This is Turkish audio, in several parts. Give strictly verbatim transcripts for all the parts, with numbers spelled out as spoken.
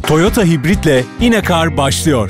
Toyota Hibrit'le İnekar başlıyor.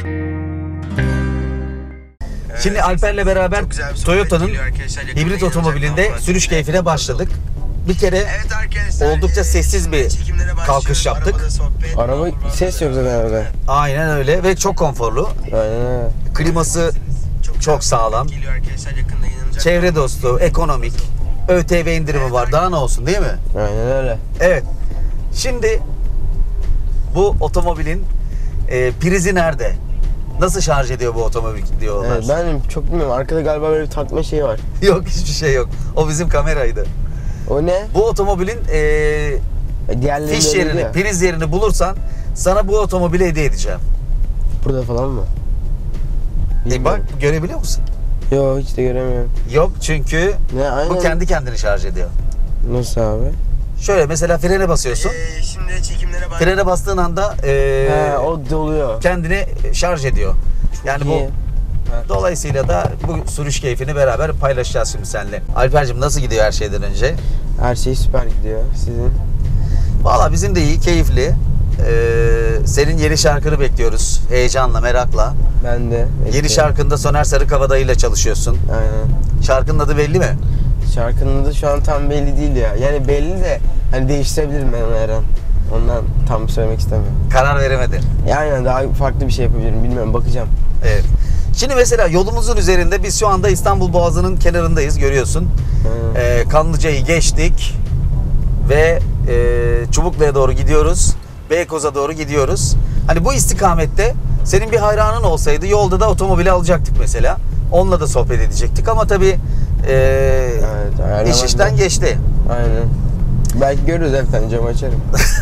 Şimdi Alper'le beraber Toyota'nın hibrit otomobilinde sürüş keyfine başladık. Bir kere oldukça sessiz bir kalkış yaptık. Araba ses yok zaten arada. Aynen öyle ve çok konforlu. Aynen öyle. Kliması çok sağlam. Çevre dostu, ekonomik. ÖTV indirimi var. Daha ne olsun değil mi? Aynen öyle. Evet. Şimdi bu otomobilin e, prizi nerede? Nasıl şarj ediyor bu otomobil diyorlar. Evet, ben çok bilmiyorum. Arkada galiba böyle bir takma şeyi var. Yok, hiçbir şey yok. O bizim kameraydı. O ne? Bu otomobilin e, e, fiş yerini, ya. priz yerini bulursan sana bu otomobili hediye edeceğim. Burada falan mı? E bak, görebiliyor musun? Yok, hiç de göremiyorum. Yok, çünkü ne, aynen. Bu kendi kendini şarj ediyor. Nasıl abi? Şöyle mesela frene basıyorsun. Ee, şimdi çekimlere bak. Frene bastığın anda e, He, o doluyor. kendini şarj ediyor. Çok yani iyi. Bu evet. Dolayısıyla da bu sürüş keyfini beraber paylaşacağız şimdi seninle. Alper'cim, nasıl gidiyor her şeyden önce? Her şey süper gidiyor. Sizin? Valla bizim de iyi, keyifli. Ee, senin yeni şarkını bekliyoruz. Heyecanla, merakla. Ben de. Bekliyorum. Yeni şarkında Soner Sarıkabadayı ile çalışıyorsun. Aynen. Şarkının adı belli mi? Şarkının adı şu an tam belli değil ya. Yani belli de hani değiştirebilirim ben onu her an. Ondan tam söylemek istemiyorum. Karar veremedin. Ya aynen, daha farklı bir şey yapabilirim. Bilmiyorum, bakacağım. Evet. Şimdi mesela yolumuzun üzerinde biz şu anda İstanbul Boğazı'nın kenarındayız, görüyorsun. Ee, Kanlıca'yı geçtik ve e, Çubuklu'ya doğru gidiyoruz. Beykoz'a doğru gidiyoruz. Hani bu istikamette senin bir hayranın olsaydı yolda da otomobili alacaktık mesela. Onunla da sohbet edecektik ama tabii e, evet, iş işten de geçti. Aynen. Belki görürüz, efendim, camı açarım.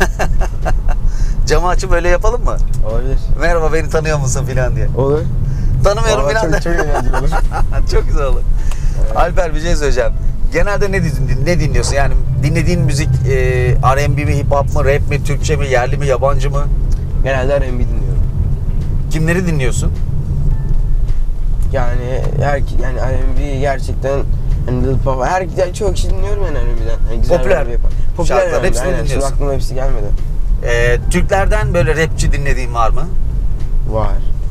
Camı açıp böyle yapalım mı? Olabilir. Merhaba, beni tanıyor musun filan diye. Olur. Tanımıyorum filan. Çok, çok eğlenceli olur. Çok güzel olur. Evet. Alper, bir şey söyleyeceğim. Genelde ne, ne dinliyorsun? Yani dinlediğin müzik e, R and B mi, hip hop mu, rap mi, Türkçe mi, yerli mi, yabancı mı? Genelde R and B dinliyorum. Kimleri dinliyorsun? Yani her yani R and B gerçekten hani Lil Pop, her yani çok kişi dinliyorum yani R and B'den. Yani güzel popüler. Popüler şarkılar, hepsini aynen. dinliyorsun. Şimdi aklıma hepsi gelmedi. Ee, Türklerden böyle rapçi dinlediğin var mı? Var.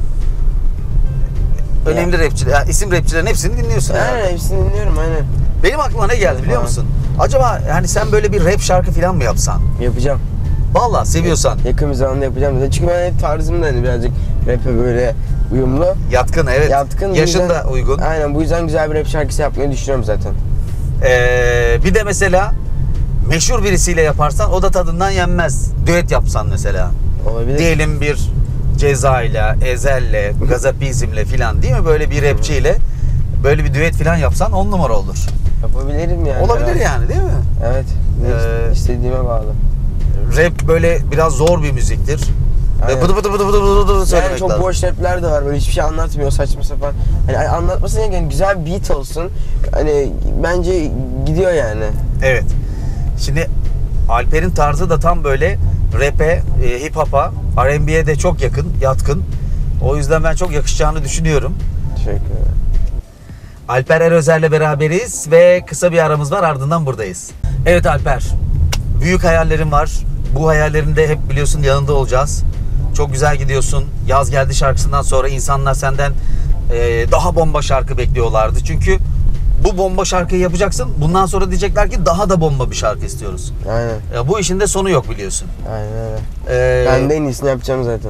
Önemli yani. rapçiler, yani isim rapçilerin hepsini dinliyorsun. Aynen yani. Hepsini dinliyorum aynen. Benim aklıma ne geldi biliyor musun? Acaba hani sen böyle bir rap şarkı falan mı yapsan? Yapacağım. Vallahi seviyorsan. Yakın bir zamanda yapacağım. Çünkü ben hep tarzım da hani birazcık rap'e böyle uyumlu. Yatkın, evet. Yatkın. Yaşın da uygun. Aynen, bu yüzden güzel bir rap şarkısı yapmayı düşünüyorum zaten. Ee, bir de mesela meşhur birisiyle yaparsan o da tadından yenmez. Düet yapsan mesela. Olabilir. Diyelim bir Ceza'yla, Ezel'le, Gazapizm'le filan, değil mi? Böyle bir rapçiyle böyle bir düet filan yapsan on numara olur. Yapabilirim yani. Olabilir herhalde. yani, değil mi? Evet. Ee, istediğime bağlı. Rap böyle biraz zor bir müziktir. Aynen. Bıdı bıdı bıdı bıdı bıdı bıdı söylemek Yani çok lazım. boş rapler de var, böyle hiçbir şey anlatmıyor, saçma sapan. Hani anlatmasın yani, güzel bir beat olsun. Hani bence gidiyor yani. Evet. Şimdi Alper'in tarzı da tam böyle rap'e, e, hip hop'a, R and B'ye de çok yakın, yatkın. O yüzden ben çok yakışacağını düşünüyorum. Teşekkür ederim. Alper Erözer'le beraberiz ve kısa bir aramız var, ardından buradayız. Evet Alper, büyük hayallerim var. Bu hayallerinde hep biliyorsun yanında olacağız. Çok güzel gidiyorsun. Yaz Geldi şarkısından sonra insanlar senden e, daha bomba şarkı bekliyorlardı. Çünkü bu bomba şarkıyı yapacaksın. Bundan sonra diyecekler ki daha da bomba bir şarkı istiyoruz. Aynen. Ya bu işin de sonu yok biliyorsun. Aynen öyle. Ee, ben de en iyisini yapacağım zaten.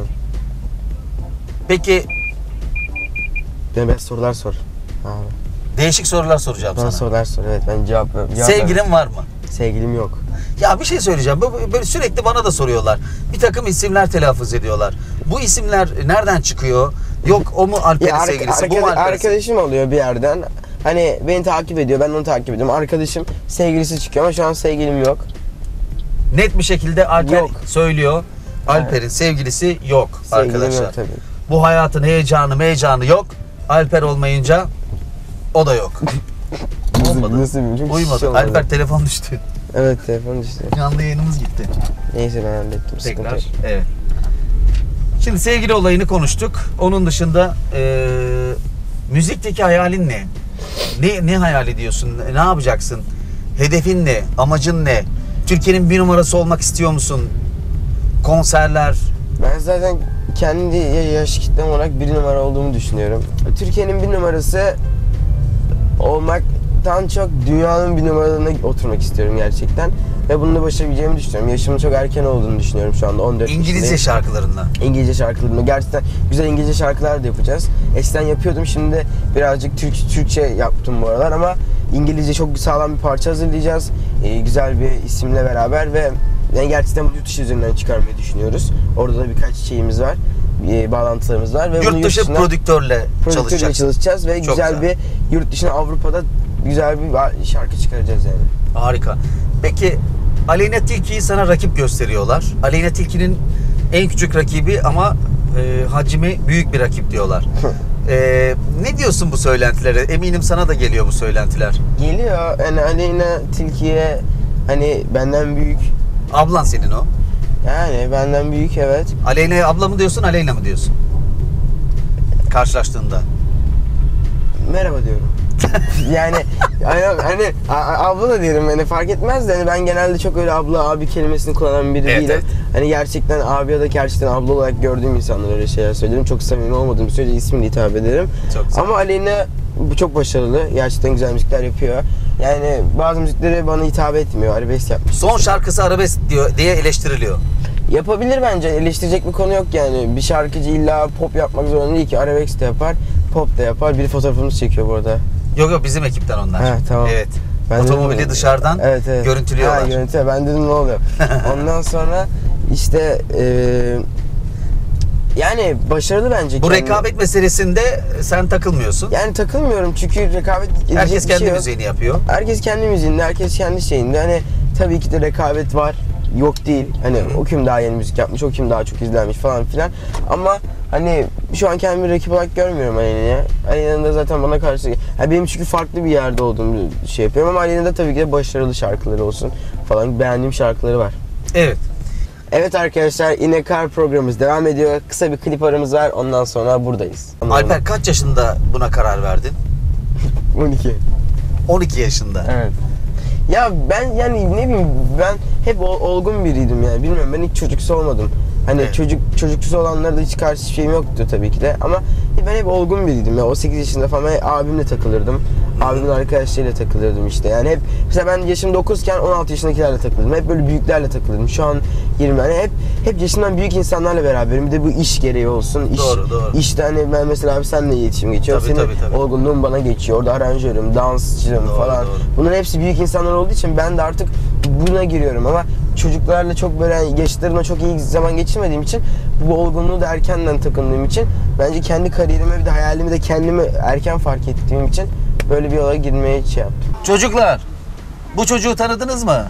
Peki Bana sorular sor. Abi. değişik sorular soracağım Bana sana. sorular sor. Evet, ben cevap, cevap Sevgilin vermem. var mı? Sevgilim yok. Ya bir şey söyleyeceğim. Böyle sürekli bana da soruyorlar. Bir takım isimler telaffuz ediyorlar. Bu isimler nereden çıkıyor? Yok o mu Alper'in Ya sevgilisi? arka, Bu mu Alper'in? arkadaşım oluyor bir yerden. Hani beni takip ediyor, ben onu takip ediyorum. Arkadaşım sevgilisi çıkıyor ama şu an sevgilim yok. Net bir şekilde Alper Yok. söylüyor. Alper'in evet. sevgilisi yok Sevgilim arkadaşlar. yok tabii. Bu hayatın heyecanı heyecanı yok. Alper olmayınca o da yok. Olmadı. Nasıl bilmiyorum. Uymadı. Alper telefon düştü. Evet, telefon düştü. Canlı yayınımız gitti. Neyse, ben hallettim. Tekrar. Evet. Şimdi sevgili olayını konuştuk. Onun dışında e, müzikteki hayalin ne? Ne ne hayal ediyorsun? Ne yapacaksın? Hedefin ne? Amacın ne? Türkiye'nin bir numarası olmak istiyor musun? Konserler, Ben zaten kendi yaş kitlem olarak bir numara olduğumu düşünüyorum. Türkiye'nin bir numarası olmaktan çok dünyanın bir numaralarına oturmak istiyorum gerçekten. Ve bunu da başarabileceğimi düşünüyorum. Yaşımın çok erken olduğunu düşünüyorum şu anda, on dört İngilizce yaşındayım. şarkılarında. İngilizce şarkılarımı gerçekten güzel İngilizce şarkılar da yapacağız. Eskiden yapıyordum, şimdi birazcık Türk Türkçe yaptım bu aralar ama İngilizce çok sağlam bir parça hazırlayacağız. Ee, güzel bir isimle beraber ve yani gerçekten yurt dışı üzerinden çıkarmayı düşünüyoruz. Orada da birkaç şeyimiz var, e, bağlantılarımız var ve bunu Yurt dışı dışına prodüktörle prodüktörle çalışacaksın. çalışacağız ve Çok güzel, güzel bir yurt dışına, Avrupa'da güzel bir şarkı çıkaracağız yani. Harika. Peki Aleyna Tilki'yi sana rakip gösteriyorlar. Aleyna Tilki'nin en küçük rakibi ama e, hacmi büyük bir rakip diyorlar. e, ne diyorsun bu söylentilere? Eminim sana da geliyor bu söylentiler. Geliyor yani Aleyna Tilki'ye hani benden büyük. Ablan senin o. Yani benden büyük, evet. Aleyna'ya abla mı diyorsun, Aleyna mı diyorsun? Karşılaştığında. Merhaba diyorum. Yani aynen, hani a- abla da diyorum, hani fark etmez de hani ben genelde çok öyle abla abi kelimesini kullanan biri Evet, değilim. evet. Hani gerçekten abi ya da gerçekten abla olarak gördüğüm insanlara öyle şeyler söylerim. Çok samimi olmadığım sürece ismini hitap ederim. Çok güzel. Ama Aleyna bu çok başarılı. Gerçekten güzel müzikler yapıyor. Yani bazı müzikleri bana hitap etmiyor. Arabesk yapmış. Son şarkısı arabesk diyor diye eleştiriliyor. Yapabilir bence. Eleştirecek bir konu yok yani. Bir şarkıcı illa pop yapmak zorunda değil ki. Arabesk de yapar, pop da yapar. Bir fotoğrafımız çekiyor bu arada. Yok yok, bizim ekipten onlar. Ha, tamam. Evet. Ben Otomobili dedim, dışarıdan evet, evet. görüntülüyorlar. Ha, görüntülüyor. Ben dedim ne oluyor? Ondan sonra işte e, yani başarılı bence. Bu kendi- rekabet meselesinde sen takılmıyorsun. Yani takılmıyorum çünkü rekabet edecek Herkes bir kendi şey yok. müziğini yapıyor. Herkes kendi müziğinde, herkes kendi şeyinde. Hani tabii ki de rekabet var. Yok değil. Hani o kim daha yeni müzik yapmış, o kim daha çok izlenmiş falan filan. Ama hani şu an kendimi rakip olarak görmüyorum Aleyna'ya. Aleyna'nın da zaten bana karşı... Yani benim çünkü farklı bir yerde olduğumu şey yapıyorum ama Aleyna'da tabii ki de başarılı şarkıları olsun falan, beğendiğim şarkıları var. Evet. Evet arkadaşlar, yine Kar programımız devam ediyor. Kısa bir klip aramız var, ondan sonra buradayız. Alper kaç yaşında buna karar verdin? on iki. on iki yaşında. Evet. Ya ben yani ne bileyim, ben hep ol- olgun biriydim yani, bilmiyorum, ben hiç çocuksu olmadım. Hani Evet. çocuk çocuksu olanlarda hiç karşı şeyim yoktu tabii ki de ama ben hep olgun biriydim ya. O sekiz yaşında falan ben abimle takılırdım. Abimin arkadaşlarıyla takılırdım işte. Yani hep mesela ben yaşım dokuzken on altı yaşındakilerle takılırdım. Hep böyle büyüklerle takılırdım. Şu an yirmi, yani hep hep yaşımdan büyük insanlarla beraberim. Bir de bu iş gereği olsun. İş, Doğru, doğru. İşte hani ben mesela abi seninle iletişim geçiyorum. Tabii, Senin tabii, tabii. olgunluğun bana geçiyor. Orada aranjörüm, dansçıyım Doğru, falan. doğru. Bunların hepsi büyük insanlar olduğu için ben de artık buna giriyorum ama çocuklarla çok böyle yaşlarımla çok iyi zaman geçirmediğim için, bu olgunluğu da erkenden takındığım için, bence kendi kariyerime bir de hayalimi de kendimi erken fark ettiğim için böyle bir yola girmeye şey yaptım. Çocuklar, bu çocuğu tanıdınız mı? Alper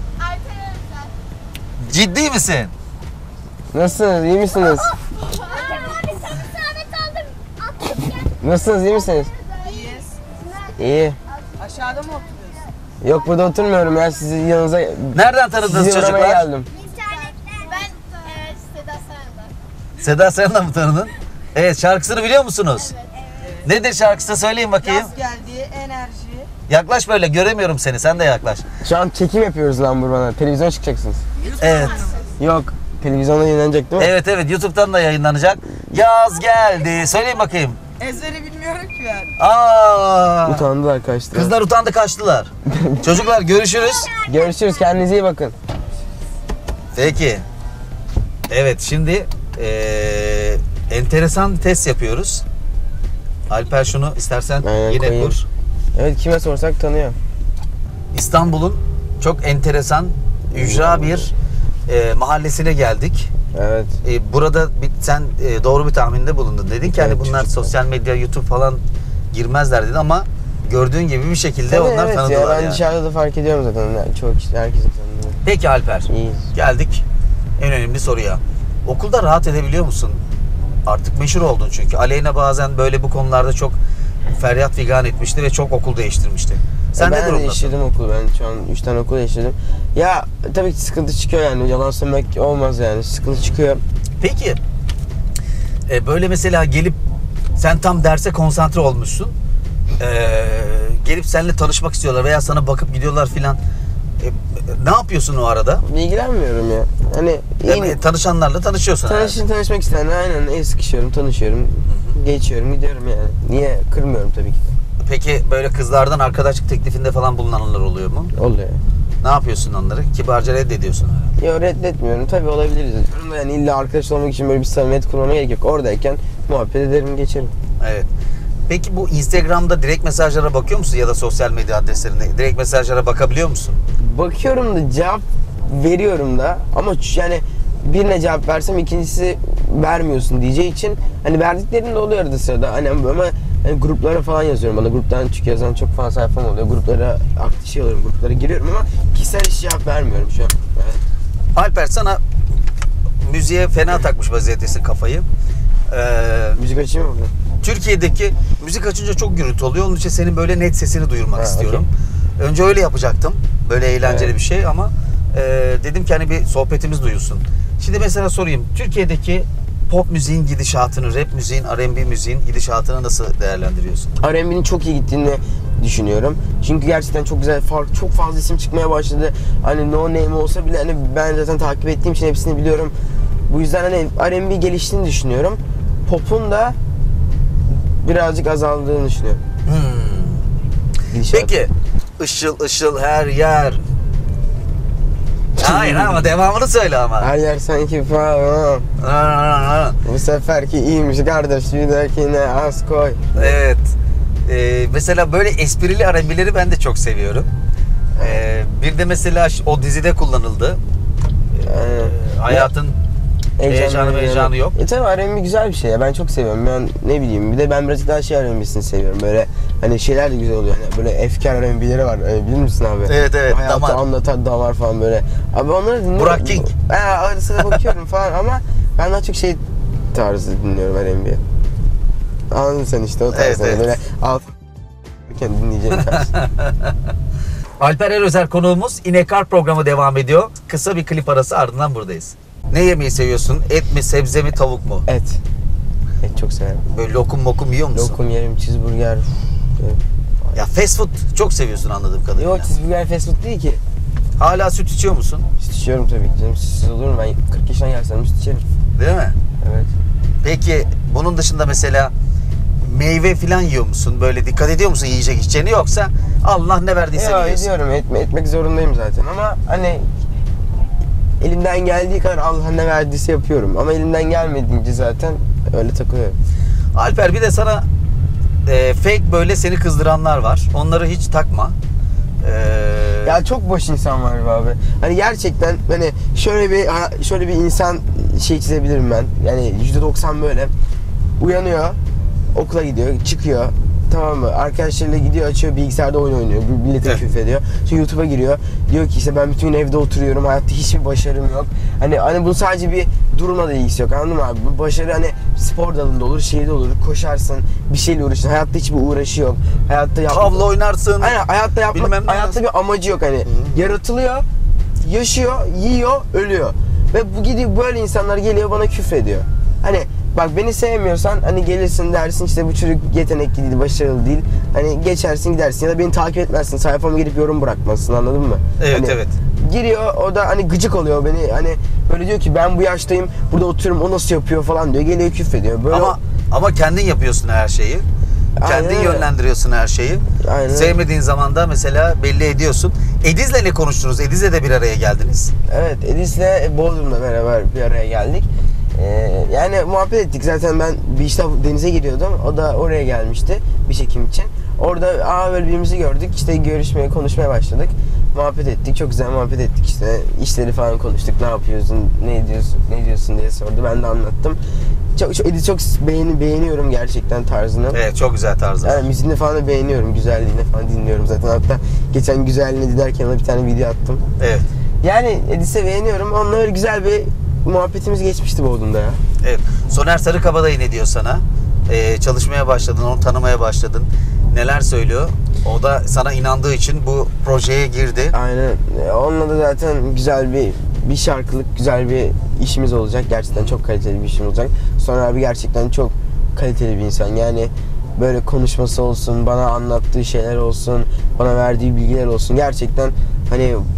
Özer. Ciddi misin? Nasılsınız, iyi misiniz? Alper abi sana zahmet aldım. Attım gel. Nasılsınız, iyi misiniz? İyiyiz. İyi. Aşağıda mı oturuyorsun? Yok, burada oturmuyorum ya, sizin yanınıza Nereden tanıdınız sizi aramaya çocuklar? geldim. İnternetten. Ben e, Seda Sayan'dan. Seda Sayan'la mı tanıdın? Evet, şarkısını biliyor musunuz? Evet. Nedir şarkısı, söyleyin bakayım. Yaz geldi, enerji. Yaklaş böyle, göremiyorum seni, sen de yaklaş. Şu an çekim yapıyoruz lan bana. Televizyona çıkacaksınız. Evet. Yok, televizyona yayınlanacak değil mi? Evet evet, YouTube'dan da yayınlanacak. Yaz geldi. Söyleyin bakayım. Ezberi bilmiyorum ki ben. Aa! Utandılar, kaçtılar. Kızlar utandı, kaçtılar. Çocuklar görüşürüz. Görüşürüz, kendinize iyi bakın. Peki. Evet, şimdi eee, enteresan bir test yapıyoruz. Alper şunu istersen Aynen, yine koyayım. kur. Evet, kime sorsak tanıyor. İstanbul'un çok enteresan, ücra bir eee, mahallesine geldik. Evet. E, burada bir, sen e, doğru bir tahminde bulundun. Dedin ki hani Evet, bunlar çocuklar. sosyal medya, YouTube falan girmezler dedin ama gördüğün gibi bir şekilde Tabii, onlar evet tanıdılar ya, ben yani. dışarıda da fark ediyorum zaten. Yani çoğu kişi, herkesi tanıyor. Peki Alper, İyiyiz. geldik en önemli soruya. Okulda rahat edebiliyor musun? Artık meşhur oldun çünkü. Aleyna bazen böyle bu konularda çok feryat figan etmişti ve çok okul değiştirmişti. Sen Ya ne ben de durumdasın? değiştirdim okul. Ben şu an üç tane okul değiştirdim. Ya tabii ki sıkıntı çıkıyor yani. Yalan söylemek olmaz yani. Sıkıntı çıkıyor. Peki e, böyle mesela gelip sen tam derse konsantre olmuşsun. E, gelip seninle tanışmak istiyorlar veya sana bakıp gidiyorlar filan. E, ne yapıyorsun o arada? İlgilenmiyorum ya. Hani Yani iyi, tanışanlarla tanışıyorsun tanışın tanışmak isteyen aynen el sıkışıyorum, tanışıyorum, Hı-hı. geçiyorum, gidiyorum yani. Niye? Kırmıyorum tabii ki. Peki böyle kızlardan arkadaşlık teklifinde falan bulunanlar oluyor mu? Oluyor. Ne yapıyorsun onları? Kibarca reddediyorsun herhalde. Yok reddetmiyorum. Tabii olabiliriz. Diyorum da yani illa arkadaş olmak için böyle bir samimiyet kurmama gerek yok. Oradayken muhabbet ederim, geçerim. Evet. Peki bu Instagram'da direkt mesajlara bakıyor musun ya da sosyal medya adreslerinde direkt mesajlara bakabiliyor musun? Bakıyorum da cevap veriyorum da ama ç- yani birine cevap versem ikincisi vermiyorsun diyeceği için hani verdiklerim de oluyor arada sırada. Hani ama hani gruplara falan yazıyorum. Bana gruptan çünkü yazan çok fazla sayfam oluyor. Gruplara aktif şey oluyorum. Gruplara giriyorum ama kişisel hiç cevap vermiyorum şu an. Evet. Alper sana müziğe fena takmış vaziyettesin kafayı. Ee, Müzik açayım mı? Türkiye'deki müzik açınca çok gürültü oluyor. Onun için senin böyle net sesini duyurmak Ha, istiyorum. Önce öyle yapacaktım. Böyle eğlenceli Evet. bir şey ama e, dedim ki hani bir sohbetimiz duyulsun. Şimdi mesela sorayım. Türkiye'deki pop müziğin gidişatını, rap müziğin, R and B müziğin gidişatını nasıl değerlendiriyorsun? R and B'nin çok iyi gittiğini düşünüyorum. Çünkü gerçekten çok güzel, fark, çok fazla isim çıkmaya başladı. Hani no name olsa bile hani ben zaten takip ettiğim için hepsini biliyorum. Bu yüzden hani R and B geliştiğini düşünüyorum. Pop'un da birazcık azaldığını düşünüyorum. Hmm. Gidişat. Peki ışıl ışıl her yer. Hayır ama devamını söyle ama. Her yer sanki falan. Bu seferki iyiymiş kardeş, bir dahakine az koy. Evet. Ee, mesela böyle esprili R and B'leri ben de çok seviyorum. Ee, bir de mesela o dizide kullanıldı. Ee, hayatın heyecanı heyecanı yok. E tabi R and B güzel bir şey ya, ben çok seviyorum. Ben ne bileyim, bir de ben birazcık daha şey R and B'sini seviyorum. Böyle hani şeyler de güzel oluyor. Hani böyle efkar R and B'leri var. E, bilir misin abi? Evet evet. Hayatı Damar. anlatan damar falan böyle. Abi onları dinliyorum. Burak King. He, arada sırada bakıyorum falan ama ben daha çok şey tarzı dinliyorum R and B. Anladın sen işte o tarz. Evet, hani evet. böyle alt dinleyeceğim tarz. Alper Erözer konuğumuz. İnekar programı devam ediyor. Kısa bir klip arası, ardından buradayız. Ne yemeyi seviyorsun? Et mi, sebze mi, tavuk mu? Et. Et çok severim. Böyle lokum mokum yiyor musun? Lokum yerim, cheeseburger. Ya fast food çok seviyorsun anladığım kadarıyla. Yok, cheeseburger fast food değil ki. Hala süt içiyor musun? Süt içiyorum tabii ki canım. Sütsüz olur mu? Ben kırk yaşına gelsem süt içerim. Değil mi? Evet. Peki bunun dışında mesela meyve falan yiyor musun? Böyle dikkat ediyor musun yiyecek içeceğini, yoksa Allah ne verdiyse Ya yiyorsun? ediyorum. Etme, etmek zorundayım zaten ama hani elimden geldiği kadar Allah ne verdiyse yapıyorum. Ama elimden gelmediğince zaten öyle takılıyorum. Alper bir de sana e, fake böyle seni kızdıranlar var. Onları hiç takma. Ee, Ya çok boş insan var be abi. Hani gerçekten hani şöyle bir şöyle bir insan şey çizebilirim ben. Yani yüzde doksan böyle uyanıyor, okula gidiyor, çıkıyor. Tamam mı? Arkadaşlarıyla gidiyor, açıyor, bilgisayarda oyun oynuyor. Millete Evet. küfrediyor. Sonra YouTube'a giriyor. Diyor ki işte ben bütün gün evde oturuyorum. Hayatta hiçbir başarım yok. Hani hani bu sadece bir durumla da ilgisi yok. Anladın mı abi? Bu başarı hani spor dalında olur, şeyde olur. Koşarsın, bir şeyle uğraşırsın. Hayatta hiçbir uğraşı yok. Hayatta yap- tavla oynarsın. Aynen, hayatta yapma, Bilmem ne hayatta lazım. bir amacı yok hani. Hı. Yaratılıyor, yaşıyor, yiyor, ölüyor. Ve bu gidiyor, böyle insanlar geliyor bana küfrediyor. Hani bak, beni sevmiyorsan hani gelirsin dersin işte bu çocuk yetenekli değil, başarılı değil. Hani geçersin gidersin ya da beni takip etmezsin, sayfama girip yorum bırakmazsın, anladın mı? Evet, Hani evet. Giriyor, o da hani gıcık oluyor beni, hani böyle diyor ki ben bu yaştayım, burada oturuyorum, o nasıl yapıyor falan diyor, geliyor küfrediyor. Böyle Ama ama kendin yapıyorsun her şeyi. Kendin Aynen öyle. yönlendiriyorsun her şeyi. Aynen öyle. Sevmediğin zaman da mesela belli ediyorsun. Ediz'le ne konuştunuz? Ediz'le de bir araya geldiniz. Evet, Edis'le Bodrum'da beraber bir araya geldik. Ee, yani muhabbet ettik. Zaten ben bir işte denize gidiyordum. O da oraya gelmişti bir çekim için. Orada aa böyle birbirimizi gördük. İşte görüşmeye, konuşmaya başladık. Muhabbet ettik. Çok güzel muhabbet ettik işte. İşleri falan konuştuk. Ne yapıyorsun, ne diyorsun, ne diyorsun diye sordu. Ben de anlattım. Çok, çok Edis çok beğeni, beğeniyorum gerçekten tarzını. Evet, çok güzel tarzı. Yani müziğini falan da beğeniyorum. Güzelliğini falan dinliyorum zaten. Hatta geçen güzelliğini dinlerken ona bir tane video attım. Evet. Yani Edis'e beğeniyorum. Onunla öyle güzel bir muhabbetimiz geçmişti Bodrum'da ya. Evet. Soner Sarıkabadayı ne diyor sana? Ee, çalışmaya başladın, onu tanımaya başladın. Neler söylüyor? O da sana inandığı için bu projeye girdi. Aynen. Onunla da zaten güzel bir bir şarkılık, güzel bir işimiz olacak. Gerçekten çok kaliteli bir işimiz olacak. Soner abi gerçekten çok kaliteli bir insan. Yani böyle konuşması olsun, bana anlattığı şeyler olsun, bana verdiği bilgiler olsun. Gerçekten hani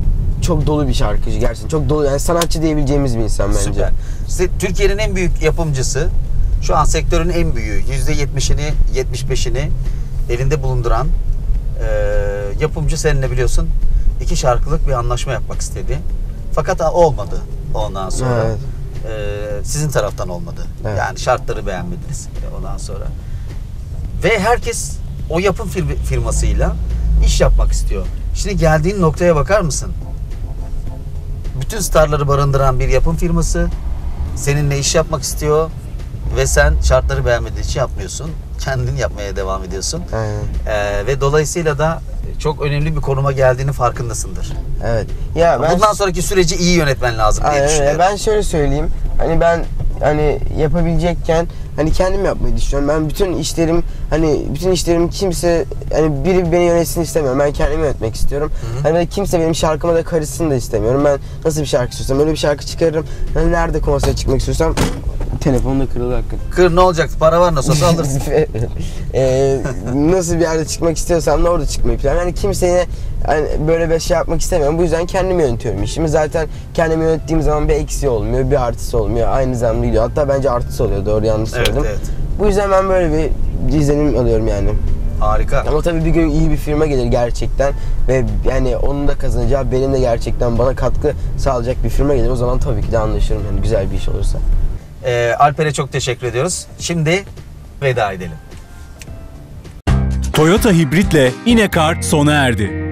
çok dolu bir şarkıcı gerçekten. Çok dolu, yani sanatçı diyebileceğimiz bir insan bence. Süper. İşte Türkiye'nin en büyük yapımcısı, şu an sektörün en büyüğü, yüzde yetmişini, yetmiş beşini elinde bulunduran e, yapımcı seninle biliyorsun iki şarkılık bir anlaşma yapmak istedi. Fakat olmadı ondan sonra. Evet. E, sizin taraftan olmadı. Evet. Yani şartları beğenmediniz ondan sonra. Ve herkes o yapım fir- firmasıyla iş yapmak istiyor. Şimdi geldiğin noktaya bakar mısın? Bütün starları barındıran bir yapım firması seninle iş yapmak istiyor ve sen şartları beğenmediğin için yapmıyorsun. Kendin yapmaya devam ediyorsun. Aynen. Ee, ve dolayısıyla da çok önemli bir konuma geldiğini farkındasındır. Evet. Ya ben Bundan sonraki süreci iyi yönetmen lazım diye Aynen öyle. düşünüyorum. Ben şöyle söyleyeyim. Hani ben hani yapabilecekken hani kendim yapmayı düşünüyorum. Ben bütün işlerim hani bütün işlerim kimse hani biri beni yönetsin istemiyorum. Ben kendimi yönetmek istiyorum. Hı hı. Hani böyle kimse benim şarkıma da karışsın da istemiyorum. Ben nasıl bir şarkı istiyorsam öyle bir şarkı çıkarırım. Hani nerede konsere çıkmak istiyorsam telefonum da kırıldı hakikaten. Kır ne olacak? Para var nasıl olsa alırsın. Eee, nasıl bir yerde çıkmak istiyorsam da orada çıkmayı planlıyorum. Yani kimseye hani böyle bir şey yapmak istemiyorum. Bu yüzden kendim yönetiyorum işimi. Zaten kendimi yönettiğim zaman bir eksiği olmuyor, bir artısı olmuyor. Aynı zamanda gidiyor. Hatta bence artısı oluyor. Doğru yanlış Evet, söyledim. evet. Bu yüzden ben böyle bir izlenim alıyorum yani. Harika. Ama tabii bir gün iyi bir firma gelir gerçekten ve yani onun da kazanacağı, benim de gerçekten bana katkı sağlayacak bir firma gelir. O zaman tabii ki de anlaşırım yani güzel bir iş olursa. Ee, Alper'e çok teşekkür ediyoruz. Şimdi veda edelim. Toyota Hibrit'le İnekar sona erdi.